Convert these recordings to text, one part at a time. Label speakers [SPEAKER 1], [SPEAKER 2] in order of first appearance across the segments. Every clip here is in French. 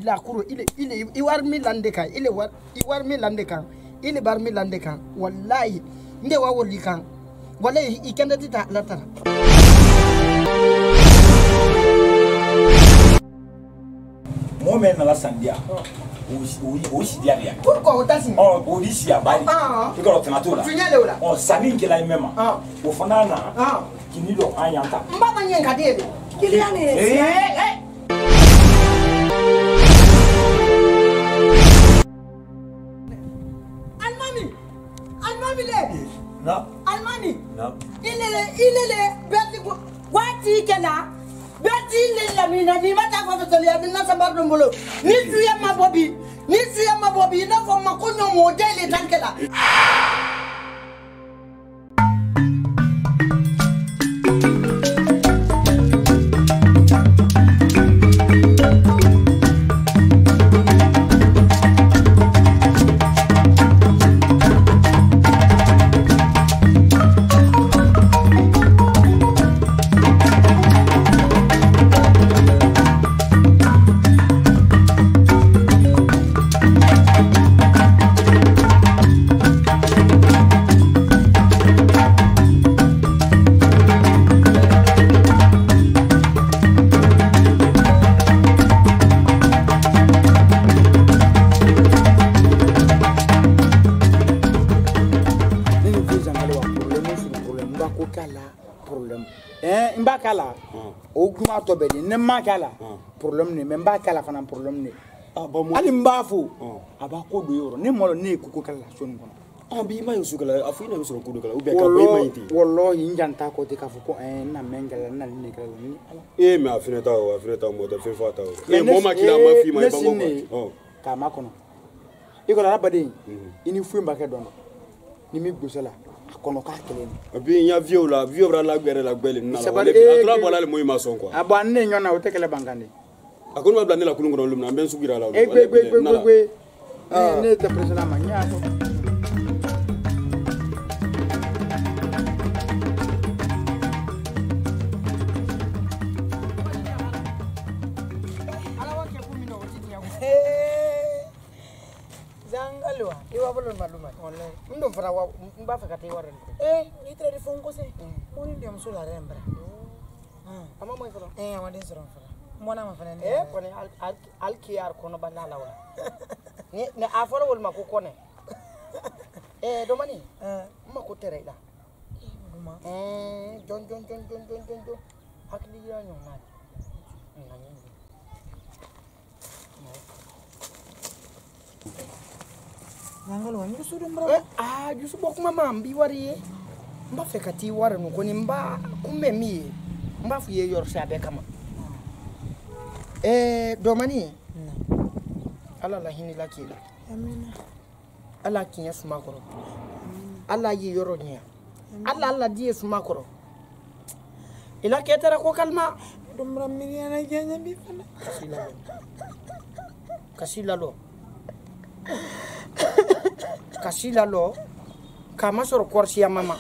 [SPEAKER 1] la kuro ile iwar mi lande kan ile iwar mi lande kan ile bar mi lande kan wallahi nde wa woli kan wallahi ikenda tita la tara
[SPEAKER 2] mo men na la sandia o si dia dia
[SPEAKER 1] pourquoi o tasi
[SPEAKER 2] o di si abali e ko tana to la
[SPEAKER 1] tunyele ola
[SPEAKER 2] o sabi nke la mema o fana na kini do anyanta
[SPEAKER 1] mbaba nyenga dede kiliani Almami le
[SPEAKER 2] na
[SPEAKER 1] Almani
[SPEAKER 2] na
[SPEAKER 1] ilele beti wati kala beti ile la mina ni mata kwa tole ya mina sababu mbolo ni tuya mabobi na fo makunyo modele tankela kala o kuma to be ni ma kala problem ni me ba kala fana problem ni ali mbafo aba ko do yoro ni molo ni kuko kala son kono
[SPEAKER 3] bi ma yusu kala afu ina yusu ko do kala ubi ka boy mayiti
[SPEAKER 1] wallahi njanta ko te ka fu ko na mengala na ni kala ni
[SPEAKER 3] me afina ta mo da fe fa ta mo ma kila ma fi ma ba
[SPEAKER 1] ko ka ma kono iko la bade ini fu mbake dondo ni mi gbosala kono ka kelen
[SPEAKER 3] abi nya vieux la la gbere na la atra bola le moy ma son quoi
[SPEAKER 1] abo anne nyona o tekele bangande
[SPEAKER 3] akon ma blande la kulungu no lumna ben sugira la
[SPEAKER 1] ne te presena manya to zangalwa iwa bolo maluma wallahi ndo fara wa mba fa kati waran ni tra di fonko se moni ndiam sula rembra ama mo fara ama den sura fara mona ma fana kone al kiyar kono banala wala ne aforo wol mako kone do mani mako tere la duma jon hakli ya nyona nani Nangalo wanyu sudah berapa? Justru bok mama ambi wari. Mba fekati wari nuko ni mba kumemi. Mba fuye yor sabe kama. Domani. Ala la hini lakila. Amina. Ala kinya sumakoro. Ala yi yoro nya. Ala die sumakoro. Ila ketara ko kalma. Domra miriana janya bi fana. Kasilalo. Kasila lo kama sor korsia mama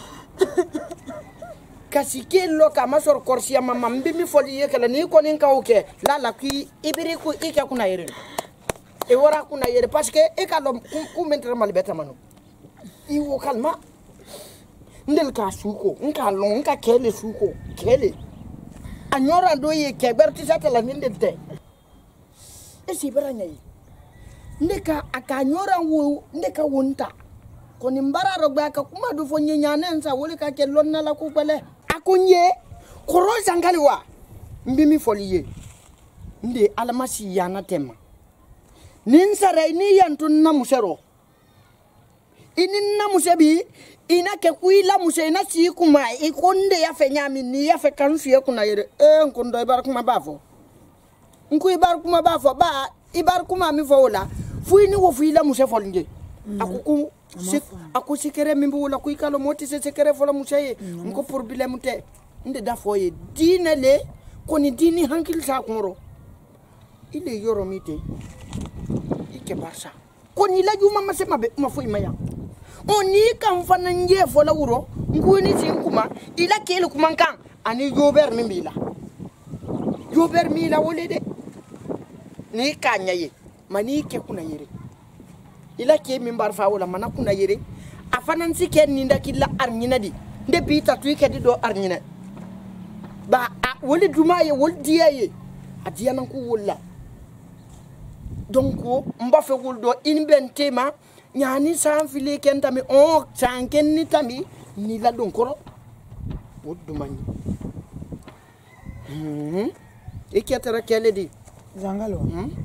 [SPEAKER 1] kasikelo kama sor korsia mama mbimi foli yekala ni ko nin kawke la ki ibiri ku ika kuna yere e wora kuna yere parce que e kalo ku mentre mal beta manu iwo kalma ndel ka suko nka lo nka kele suko kele anyora do ye keberti satala ndente e sibara nyai ndeka akanyora wo ndeka wonta koni mbara rogba ka kuma do fonye nyanensa woli ka ke lonna la ku bele akunye koro zangaliwa mbimi foliye nde almasi yana tema nin sare ni yantun na musero inin na musebi ina ke kuila muse ina si kuma ikonde ya fenyami ni ya fe kanfiye kuna yere nkondo ibar kuma bafo nku ibar kuma bafo ba ibar kuma mi fola fuini wo fuila muse folnge akuku aku sikere mimbu la ku ikalo moti se sikere fola muse nko problème te nde da foye dinele koni dini hankil sa koro ile yoro mite ike barsa koni la juma mase mabe mafoi maya oni kan fana nje fola wuro nguni sin kuma ila kele kuma kan ani jober mila wole de ni kanyaye mani ke kuna yere ila ke min bar fa wala mana kuna yere afanan si ke ninda killa arnyina di nde bi tatu ke di do arnyina ba woli duma ye wol diaye adiya nan ku wolla donc mba fe wol do in ben tema nyani san fili ken tami on sanken ni tami ni la don koro woddu mani e ketara kele di
[SPEAKER 4] zangalo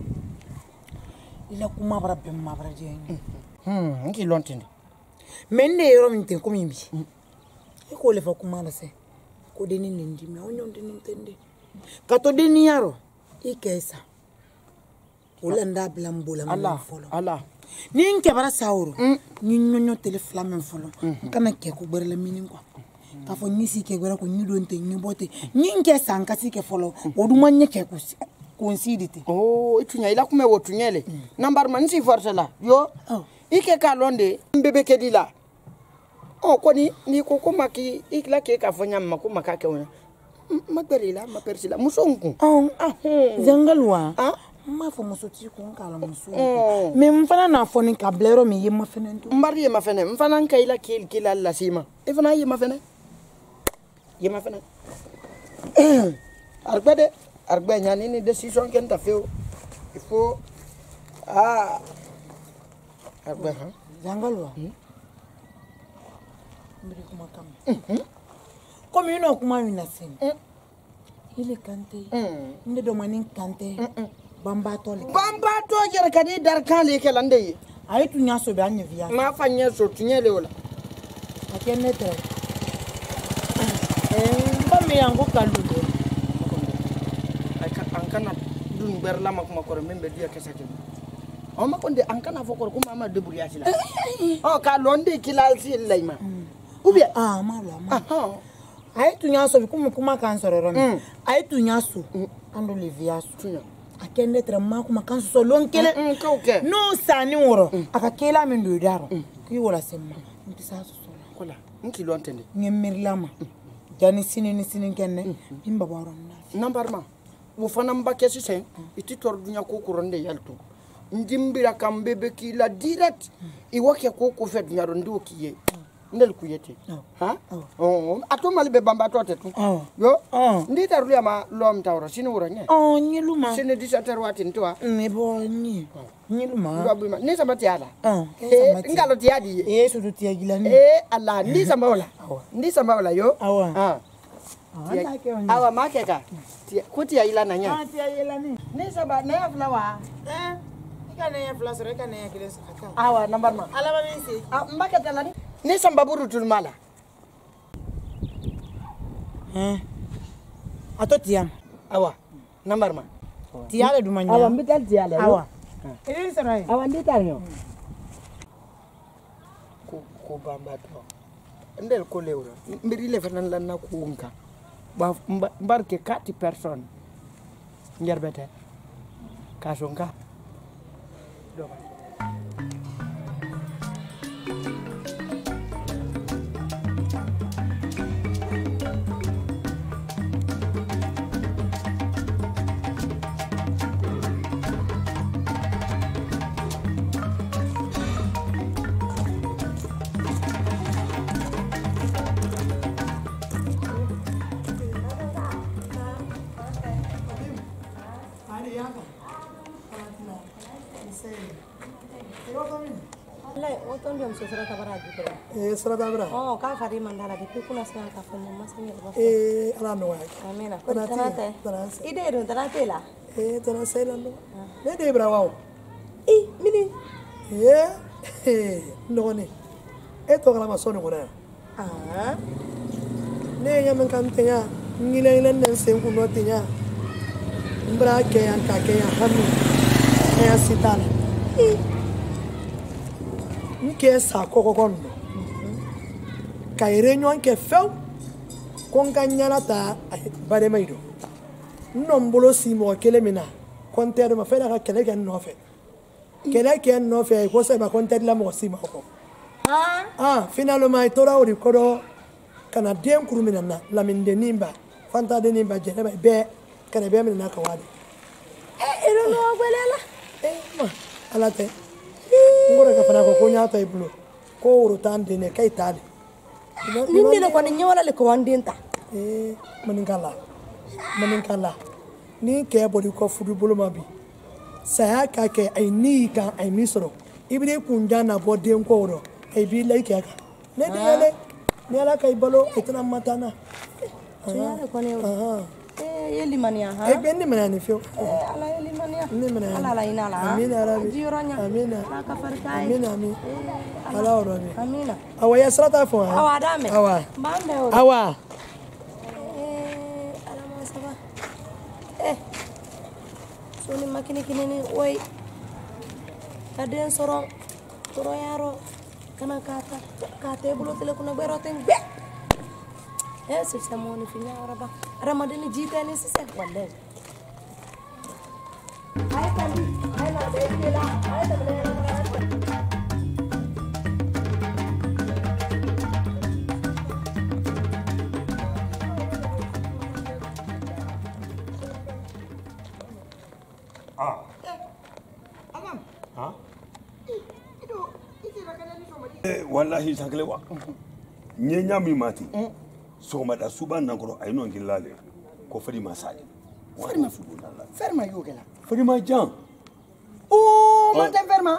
[SPEAKER 4] ila kuma bara bem ma bara je
[SPEAKER 1] ngi lontini
[SPEAKER 4] men ne yoro min ten ko mimbi e ko le fa kuma la se ko deni nindi me onyon deni tende ka to deni yaro e kesa ulanda blambola
[SPEAKER 1] Allah
[SPEAKER 4] folo
[SPEAKER 1] Allah
[SPEAKER 4] ni nke bara sauro ni nyonyo tele flamme folo kana ke ko gbere la minin ko ka fo ni si ke gbere ko ni don te ni bote ni nke sanka si ke folo oduma nye ke ko considite
[SPEAKER 1] oh itunya ila kume wotunyele nambar man si force la yo ike ka londe mbebe ke dila oh ko ni ko ko maki ikla ke ka fonya mako makake wona maperila mapersila musonku
[SPEAKER 4] zangalwa ma fo musoti ko ngala musu me mfana na fo ni kablero mi yema fenento
[SPEAKER 1] mbari yema fene mfana nkaila kila la sima ifana yema fene arbede arbe nyani ni decision ken ta feo il faut arbe
[SPEAKER 4] zangalwa mbiri kuma kam comme ino kuma ina sen ile kante inde do manin kante bamba to
[SPEAKER 1] jere kadi dar kan le kelande yi
[SPEAKER 4] ay tu nya so be anya via
[SPEAKER 1] ma fanya so tunyele wala
[SPEAKER 4] akene te ba mi yango kaludo
[SPEAKER 1] ankana dun berla makuma ko membe dia kesake o ma konde ankana fokor kuma ma deburi asila o ka londe kilal si layma ubia
[SPEAKER 4] mala ay tu nya so kuma kan sororo mi ay tu nya so ando le via so akende tra makuma kan so lonkele no sani woro akakela min do daro ki wala semma ntisa so
[SPEAKER 1] kola nki lontende
[SPEAKER 4] ngemirlama jani sinin kenne imba baron na
[SPEAKER 1] nambarma wo fana mbake sisen iti tor dunya ko kuronde yalto ndimbira kambe be kila direct iwake ko fe dunya rondo kiye ndel kuyete ha ato malbe bamba tote tu yo ndi tarulia ma lom tawro sinu wuro nye
[SPEAKER 4] nyiluma
[SPEAKER 1] sinu disater watin toa
[SPEAKER 4] ne bo nyiluma
[SPEAKER 1] ndobima ni sabati ala ngalo tiadi
[SPEAKER 4] so to tiagila ni
[SPEAKER 1] ala ndi sambawla yo awa makeka kuti ya ila nanya
[SPEAKER 4] tia ila ni
[SPEAKER 1] saba na flower
[SPEAKER 4] kana ya flower sore kana ya kile aka
[SPEAKER 1] awa number ma
[SPEAKER 4] ala ba minsi
[SPEAKER 1] mbaka talani ni samba burutul mala
[SPEAKER 4] ato tiam
[SPEAKER 1] awa number ma
[SPEAKER 4] tiale du manya
[SPEAKER 1] awa mbital tiale
[SPEAKER 4] awa ele sarai
[SPEAKER 1] awa ndital nyo ko bamba to ndel ko lewra mbiri le fanan lan na ko wonka ba mbarke 4 personnes ngerbete kasonga do
[SPEAKER 5] Sera tabra.
[SPEAKER 6] Oh, ka fari mandala di kuna sana ka fanya masanya ba.
[SPEAKER 5] Ala no wa.
[SPEAKER 6] Amina. Tanate. Ide do tanate la.
[SPEAKER 5] Tanase la no. Ne de bra wa.
[SPEAKER 6] Mini.
[SPEAKER 5] No ne. To kala ma sonu gona. Ne ya men kan tenya. Ngile ile nen sen ku no tenya. Mbra ke yan ka ke ya hamu. Ya sitala. Nke sa kokoko no. Ka irenyo nke feu konga nyala ta bare maido nombolo simo kele mina konter ma fela ka kele ken nofe ko se ba konter la mo simo ko finalement tora ori kodo kana dem kurumina na la min de nimba fanta de nimba jere ba be kana be mina ka wadi
[SPEAKER 6] ero no gwelela
[SPEAKER 5] ala tɛ ngore ka fana ko nya ta iblo ko woro tan de ne kai tali
[SPEAKER 6] ni ne ko ni nyawala le ko wandenta
[SPEAKER 5] manin kala ni ke bodi ko fudu bolo ma bi saya ka ke ai ni kan ai misro ibide kun jana bo den ko woro ai bi lai ke ka ne de yale ne ala kai balo itana matana
[SPEAKER 6] ya ko ne yeli mania ha
[SPEAKER 5] ben ni mania ni fio
[SPEAKER 6] ala yeli mania
[SPEAKER 5] ni mania
[SPEAKER 6] ala ina la
[SPEAKER 5] amina rabbi
[SPEAKER 6] jironya
[SPEAKER 5] amina
[SPEAKER 6] ka farkai
[SPEAKER 5] amina ala rabbi
[SPEAKER 6] amina
[SPEAKER 5] awa ya srata fo
[SPEAKER 6] awa dame
[SPEAKER 5] awa
[SPEAKER 6] bambe
[SPEAKER 5] awa
[SPEAKER 6] ala ma saba soni makini kinini oi kaden sorong toro yaro kana kata bulo tele kuna beroten be sistema ni finya araba ramadani jita ni sise wallahi ay tadi ay na de kila ay table
[SPEAKER 7] wallahi sakle wa nyenya mi mati so ma da suba nan ko ay non gilale ko fari ma sali
[SPEAKER 1] ferma yogela
[SPEAKER 7] fari ma jan
[SPEAKER 1] man tan ferma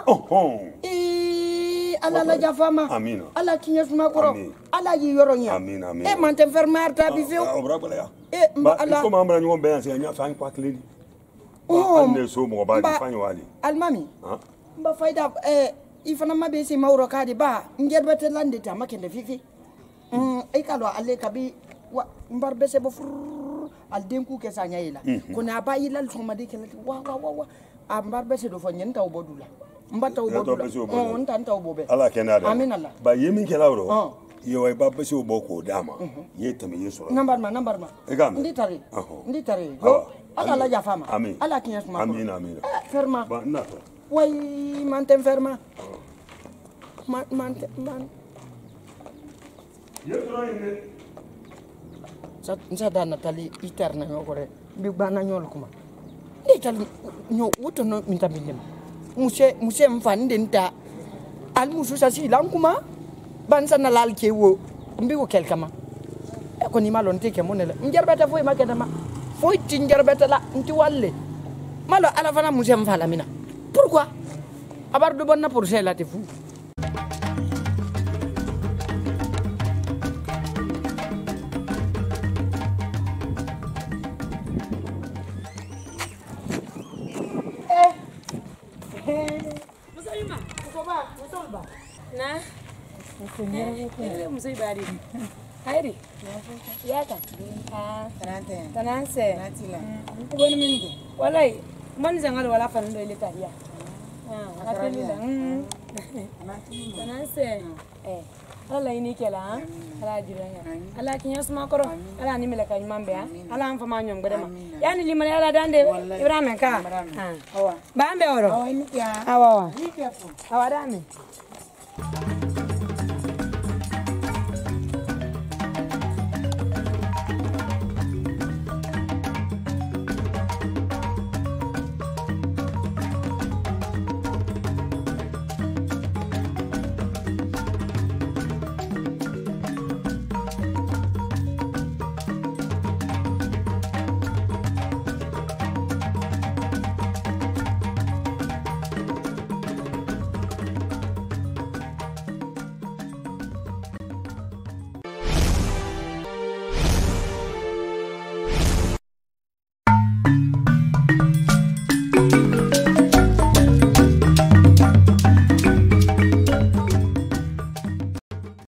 [SPEAKER 1] ala la jafama
[SPEAKER 7] amina
[SPEAKER 1] ala kinyas ma koro ala yi yoronya
[SPEAKER 7] amina
[SPEAKER 1] man tan ferma arta bi fe
[SPEAKER 7] obra bala ya
[SPEAKER 1] ala
[SPEAKER 7] ko ma amra nyom be anse nya fa kwa kledi anne so mo ba di fanyo wali
[SPEAKER 1] almami ba faida ifana mabe si mauro kadi ba ngerbete lande ta makende fifi ay kalo alle kabi wa mbar bese bo fur al denku ke sanya ila kuna ba ila so made ke wa mbar bese do fo nyen taw bodula mbar taw bodula ntan taw bobe
[SPEAKER 7] ala kenada
[SPEAKER 1] amin allah
[SPEAKER 7] ba yemi ke lawro yo ay ba bese bo ko dama yetami yeso
[SPEAKER 1] number ma ndi tari go ala la jafama ala kinyas ma
[SPEAKER 7] amin
[SPEAKER 1] ferma
[SPEAKER 7] ba na
[SPEAKER 1] way man te ferma man sa da natali iterna ngore bi bana nyol kuma ni tal nyo woto no minta bilim muse mfan denta al musu sa si lan kuma ban sa na lal ke wo mbi wo kel kama ko ni malon tike monela ngerbeta foi makeda ma foi ti ngerbeta la nti walle malo ala fana muse mfala mina pourquoi abar do bonna pour c'est la te fou
[SPEAKER 8] na musai bari hairi ya ta tananse ko bani min wallahi man zangal wala fan do ilita ya tananse ala ini kela ala jiranya ala kinya suma koro ala ni melaka nyambe ala amfa ma nyom godema yani limane ala dande ibrahim ka awa bambe oro awa awa dame